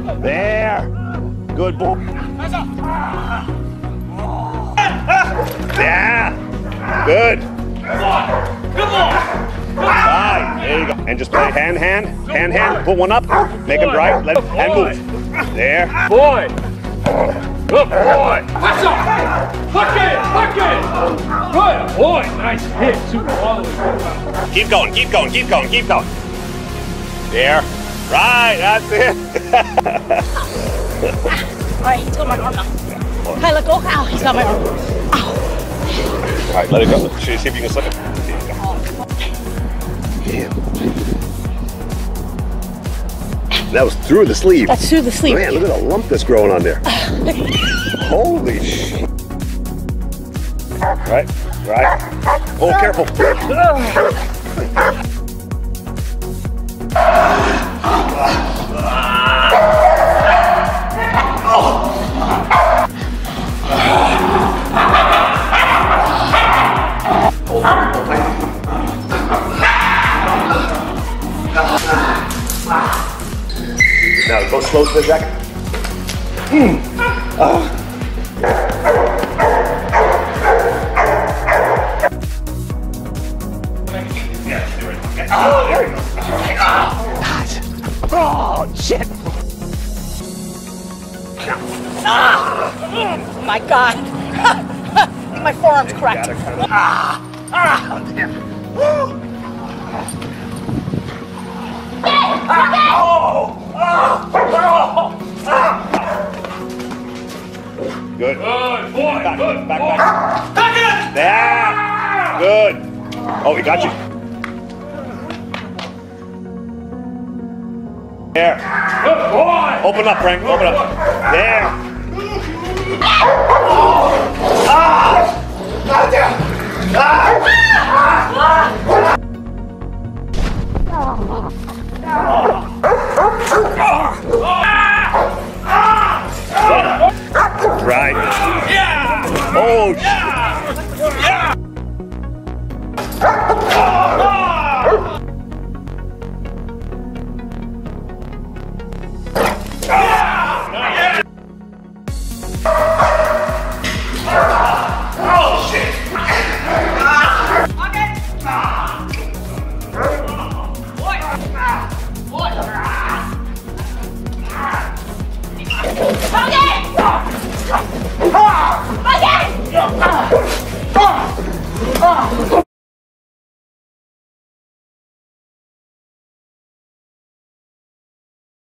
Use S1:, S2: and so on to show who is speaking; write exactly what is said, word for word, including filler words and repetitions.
S1: There. Good boy. Yeah. Good.
S2: Come on. Come on.
S1: Right. There you go. And just play hand, hand, hand, hand. Put one up. Make him dry. Let him and move. There.
S2: Boy. Good boy. Watch out. Hook it. Hook it. Good boy. Nice hit. Super all the way.
S1: Keep going. Keep going. Keep going. Keep going. There. Right. That's it.
S3: All right, he's got my arm now. Kyle, let go. Ow, he's got my arm. Ow.
S1: All right, let it go. See if you can slip it. Damn. That was through the sleeve.
S3: That's through the sleeve.
S1: Man, look at the lump that's growing on there. Holy shit. Right, right. Oh, careful. Now go slow to the jacket. Mm. Oh. Yeah, there we go. Okay. Oh, there we go. Okay. Oh, God. Oh, shit.
S3: Ah! Oh my God. My forearm's cracked.
S1: Ah! Ah! Oh, damn. Woo! Oh! Oh! Oh! Good.
S2: Good boy.
S1: Back,
S2: Good
S1: back,
S2: boy.
S1: back.
S2: Back it.
S1: There. Good. Oh, we got you. There.
S2: Good boy.
S1: Open up, Frank. Open up. There. Ah! Ah! There. Ah! Ah!